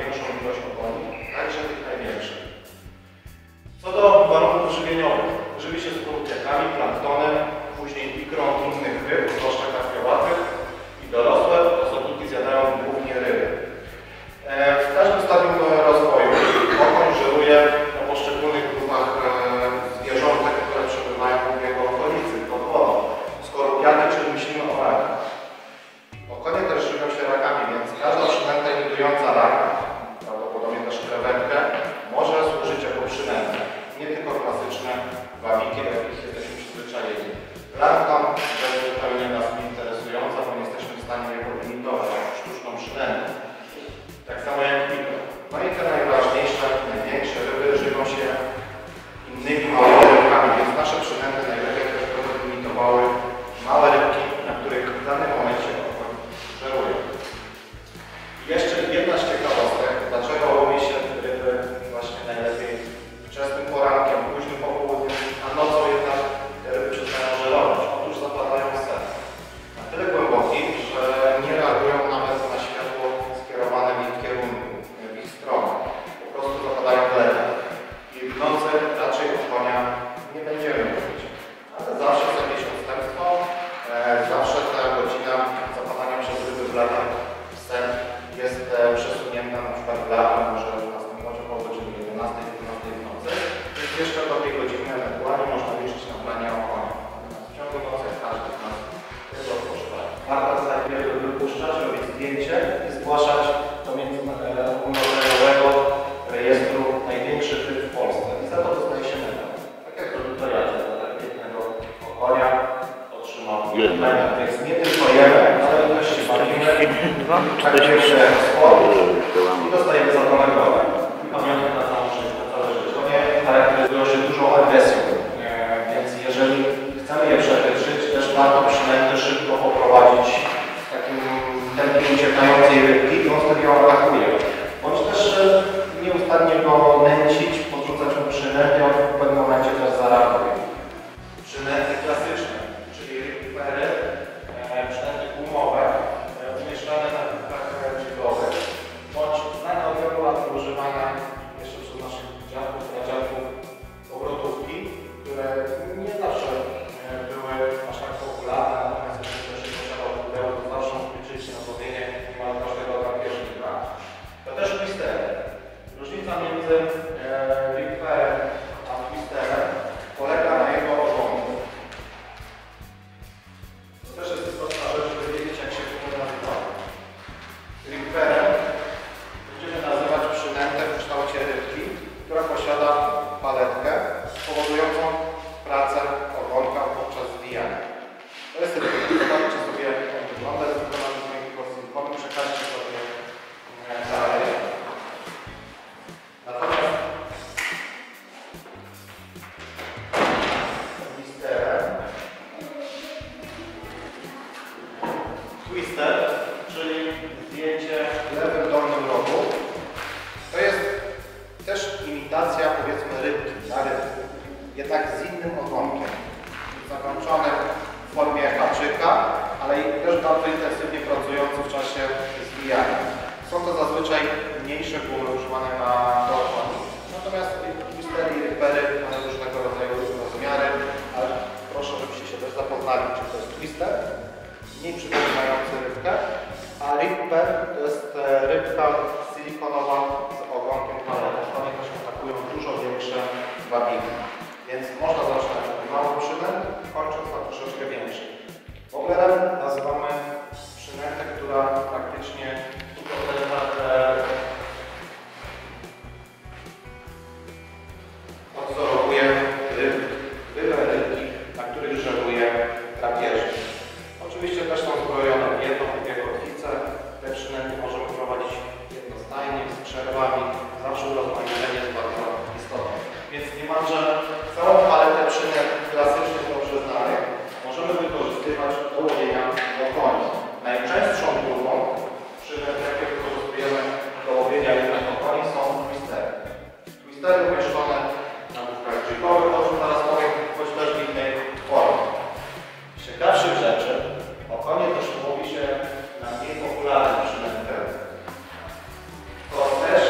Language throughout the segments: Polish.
największą ilość ogoni, także tych największych. Co do warunków żywieniowych, żywi się skorupiakami, planktonem, później ikrą innych ryb, zwłaszcza karpiowatych i dorosłe osobniki zjadają głównie ryby. W każdym stadium rozwoju okoń żeruje na poszczególnych grupach zwierzątek, które przebywają w jego okolicy, pod wodą. Skorupiaty, czyli myślimy o rakach. Okonie też żywią się rakami, więc każda przynęta imitująca raka, prawdopodobnie też krewetkę, może służyć jako przynęta. Nie tylko klasyczne wabiki, do jakich jesteśmy przyzwyczajeni. Plankton to jest zupełnie nas interesująca, bo nie jesteśmy w stanie jego imitować jako sztuczną przynętę. Tak samo jak mikro. No i te najważniejsze, największe ryby żywią się innymi małymi rybkami, więc nasze przynęty najlepiej też będą imitowały małe rybki, na których w danym momencie okoń żeruje. I jeszcze jedna z ciekawostek, dlaczego łowi się ryby właśnie najlepiej wczesnym porankiem, późnym popołudniem, a nocą jednak te ryby przestają żerować. Otóż zapadają w sen. Na tyle głęboki, że nie reagują nawet na światło skierowane w ich kierunku, w ich stronę. Po prostu zapadają w lewo. I w nocy raczej od konia nie będziemy mówić. Ale zawsze jest jakieś odstępstwo, zawsze ta godzina zapadania przez ryby w latach w sen jest przesunięta na przykład w lato, może następność około godziny 11-12 w nocy. Więc jeszcze do tej godziny ewentualnie można liczyć na branie okonia. W ciągu nocy każdy z nas tego odpoczywa. Warto najpierw wypuszczać, robić zdjęcie i zgłaszać do międzynarodowego rejestru największych ryb w Polsce. I za to dostaje się medal. Tak jak robi to ja, za tak pięknego okonia otrzymał medal. Więc nie tylko jemy, ale też się bawimy. Traktujemy sport i dostajemy za to nagrodę. I pamiątkę na całe życie. Konie charakteryzują się dużą agresją. Więc jeżeli chcemy je przechytrzyć, też warto przynęty szybko poprowadzić w takim tempie uciekającej rybki i on wtedy ją atakuje. Bądź też nieustannie go nęcić, podrzucać mu przynętę, on w pewnym momencie też zareaguje. Przynęty klasyczne, czyli rybpery, przynęty gumowe, umieszczane na kubkach dźwigowych, bądź znane od wielu lat używania jeszcze przez naszych dziadków, pradziadków obrotówki, które nie zawsze były aż tak popularne, natomiast jeżeli ktoś się posiadał pudełko, to zawsze mógł liczyć na złowienie niemal każdego drapieżnika. To też twistery. Różnica między ripperem a twisterem polega na jego ogonku. To też jest istotna rzecz, żeby wiedzieć, jak się to nazywa. Ripperem będziemy nazywać przynętę w kształcie rybki, która posiada paletkę powodującą pracę ogonka podczas zwijania. To jest rybka. Zobaczcie sobie, jak on wygląda. Jest wykonany z miękkiego silikonu. Przekażcie sobie dalej. Natomiast twister, czyli zdjęcie w lewym dolnym rogu, to jest też imitacja, powiedzmy, rybki, na rybku, jednak z innym ogonkiem, zakończonym w formie haczyka, ale i też bardzo intensywnie pracujący w czasie zwijania. Są to zazwyczaj mniejsze góry używane na dochody. Natomiast twistery i rippery mają różnego rodzaju rozmiary, ale proszę, żebyście się też zapoznali, czy to jest twister, mniej przypominający rybkę, a ripper to jest rybka silikonowa z ogonkiem paletą. One też atakują dużo większe wabiki. Więc można zaczynać od małych przynęt, kończąc na troszeczkę większych. Woblerem nazywamy przynętę, która praktycznie odzorowuje rybki, na których żeruje drapieżnik. Oczywiście też są zbrojone w jedną dwie kotwice. Te przynęty możemy prowadzić jednostajnie, z przerwami. Zawsze urozmaicenie jest bardzo istotne. Więc niemalże całą paletę przynęt klasycznych, dobrze znanych, możemy wykorzystywać do łowienia okoni. Najczęstszą grupą przynęt, jakie wykorzystujemy do łowienia jednak okoni, są twistery. Twistery umieszczone na łódkach jigowych, o czym zaraz powiem, choć też w innej formie. Z ciekawszych rzeczy, okonie też łowi się na mniej popularnych przynętach. To też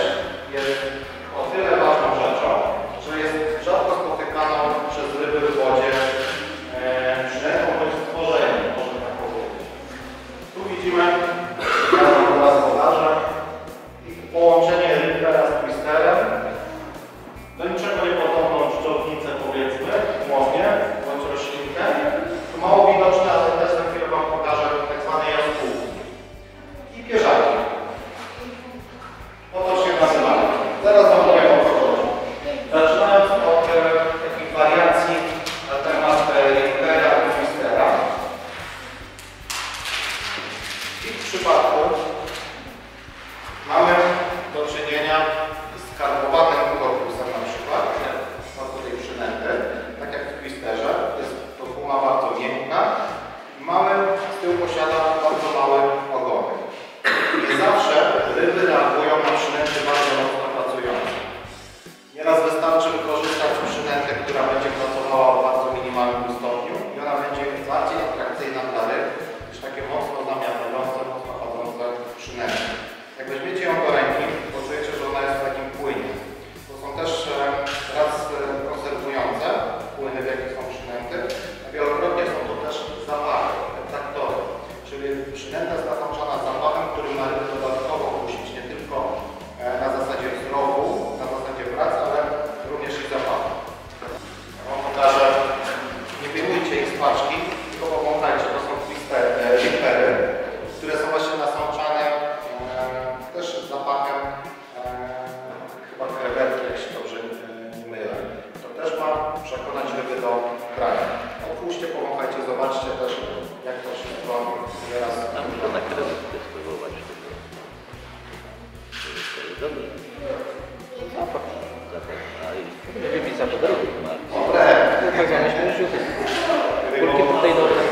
Nie wybić za podróży. Dobre. Tak zamyślmy rzuty. Kulki po tej dobre.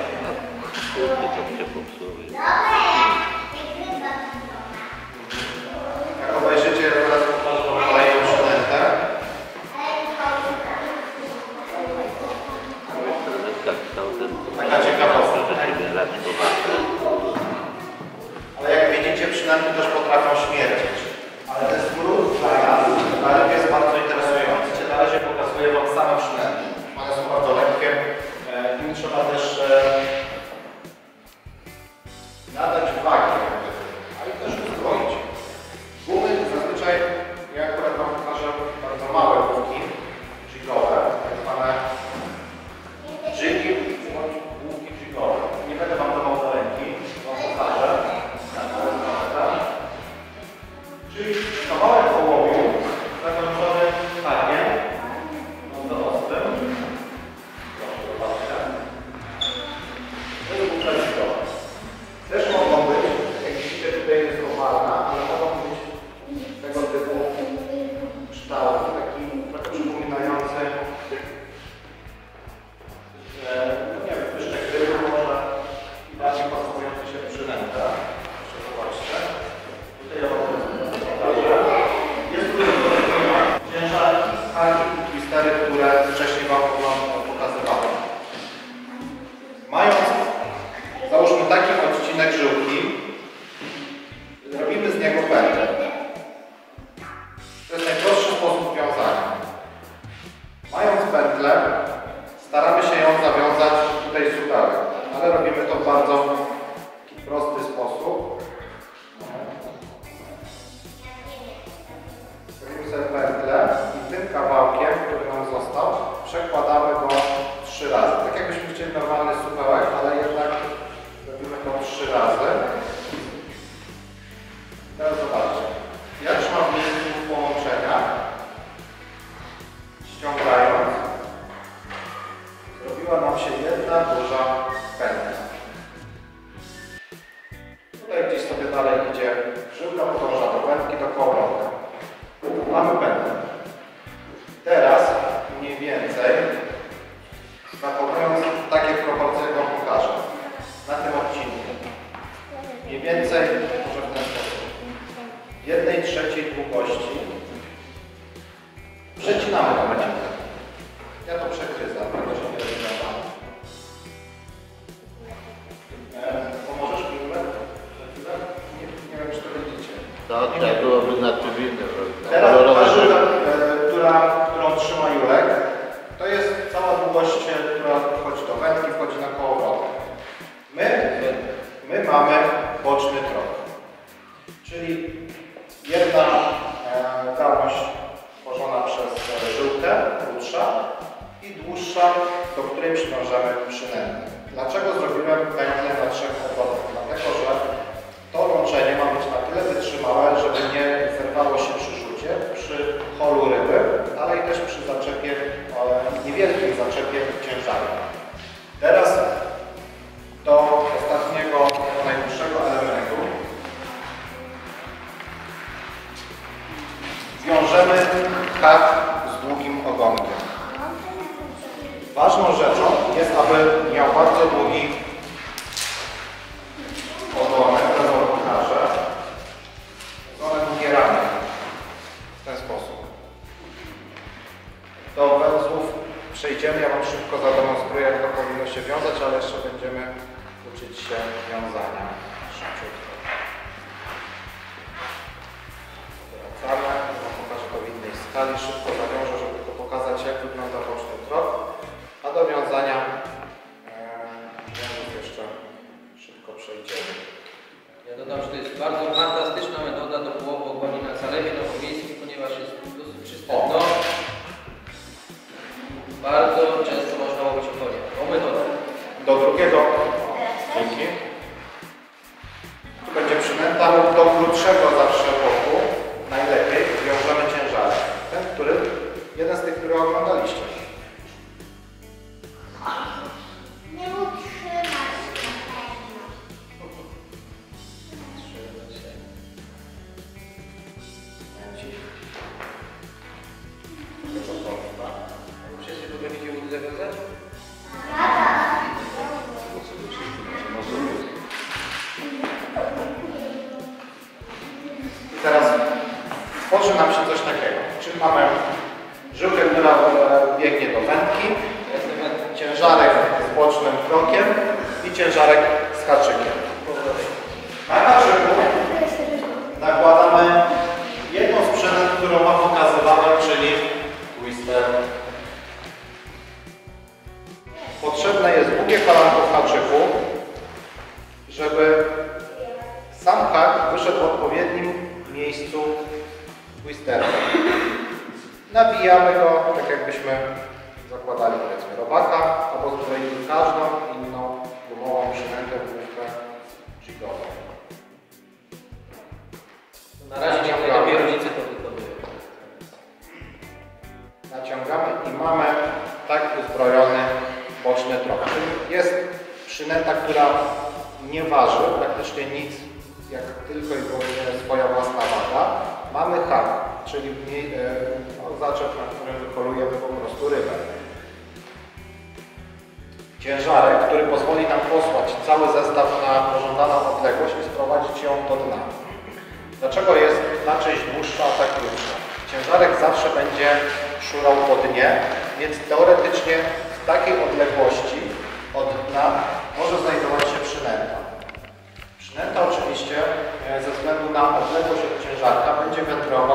Jak obejrzycie, teraz pokażę wam kolejną przynętę. Taka ciekawostka. Ale jak widzicie, przynęty też potrafią śmierdzieć. Ale ten smród dla nas na rybie jest bardzo interesujący. Na razie pokazuję wam same przynęty. One są bardzo lekkie. Im trzeba też nadać wagę, ale też uzbroić. Gumy zazwyczaj, ja akurat wam pokażę bardzo małe główki jigowe, tak zwane jigi bądź główki jigowe. Nie będę wam dawał do ręki, wam pokażę. Czyli kawałek ołowiu zakończony hakiem, no to ostrym. Proszę zobaczcie. To jest główka jigowa. Też mogą być, jak widzicie tutaj jest owalna, ale mogą być tego typu kształt, taki trochę przypominający no nie wiem, pyszczek ryby, może bardziej pasowujący się przynęta. Jeszcze zobaczcie. Tutaj ja wam pokażę. Jest tu ciężarki, haki i twistery, które wcześniej wam pokazywałem. Mając, załóżmy taki odcinek żyłki, robimy z niego pętlę. To jest najprostszy sposób wiązania. Mając pętlę, staramy się ją zawiązać tutaj supełek, ale robimy to w bardzo prosty sposób. Robimy sobie pętlę i tym kawałkiem, który nam został, przekładamy go 3 razy. Tak jakbyśmy chcieli normalny supełek, ale jednak robimy to 3 razy. Teraz zobaczcie. Ja trzymam w miejscu połączenia, ściągając, zrobiła nam się jedna duża pętla. Tutaj gdzieś sobie dalej idzie żyłka podąża do wędki, do kołowrotka. Mamy pętlę. Teraz mniej więcej, zachowując takie proporcje, jak wam pokażę, na tym odcinku. Mniej więcej, może w ten sposób, 1/3 długości przecinamy tą pętlę. Ja to przegryzam, tego się nie rozwiązam. Pomożesz mi? Nie wiem, czy to widzicie. Tak byłoby na trybunę. Teraz ta żyła, którą trzyma Julek, to jest cała długość, która wchodzi do wędki, wchodzi na kołowrotek. My mamy boczny trop. Czyli jedna gałąź tworzona przez żyłkę, krótsza i dłuższa, do której przywiążemy przynętę. Dlaczego zrobiłem pętlę na 3 obwodach? Dlatego, że to łączenie ma być na tyle wytrzymałe, żeby nie zerwało się przy rzucie, przy holu ryby, ale i też przy zaczepie, niewielkim zaczepie ciężaru. Teraz do ostatniego, do najdłuższego elementu wiążemy hak z długim ogonkiem. Ważną rzeczą jest, aby miał bardzo długi ogonek, teraz wam pokażę. One długie ramy. W ten sposób. Do węzłów przejdziemy, ja wam szybko zademonstruję, jak to powinno się wiązać, ale jeszcze będziemy uczyć się wiązania szybciutko. Wracamy, ja wam pokażę to w innej skali, szybko zawiążę, żeby tylko pokazać, jak wygląda boczny trop. A do wiązania jeszcze szybko przejdziemy. Ja dodam, że to jest bardzo fantastyczna metoda do połowu ogoni na zalewie nowomiejskim, ponieważ jest dosyć przystępna. Bardzo często można łowić ogonie. Tą metodę. Do drugiego. Dzięki. Tu będzie przynęta. Do krótszego zawsze boku najlepiej wiążemy ciężary. Ten, jeden z tych, które oglądaliście. Nie utrzymasz na pewno. nam się coś takiego. Czyli mamy żyłkę, która biegnie do wędki, ciężarek z bocznym krokiem i ciężarek z haczykiem. Na haczyku nakładamy jedną z przynęt, którą Wam pokazywałem, czyli twister. Potrzebne jest długie kolanko w haczyku, żeby sam hak wyszedł w odpowiednim miejscu twistera. Nawijamy go tak jakbyśmy zakładali powiedzmy robaka albo zbroili każdą inną gumową przynętę w główkę jigową. Na razie nie najlepiej rodzice to wykonują. Naciągamy i mamy tak uzbrojony boczny trop. Czyli jest przynęta, która nie waży praktycznie nic, jak tylko i wyłącznie swoja własna waga. Mamy hak, czyli zaczep, na którym wykolujemy po prostu rybę. Ciężarek, który pozwoli nam posłać cały zestaw na pożądaną odległość i sprowadzić ją do dna. Dlaczego jest ta część dłuższa, a ta krótsza? Ciężarek zawsze będzie szurał po dnie, więc teoretycznie w takiej odległości od dna może znajdować się przynęta. Przynęta oczywiście ze względu na odległość od ciężarka będzie wędrować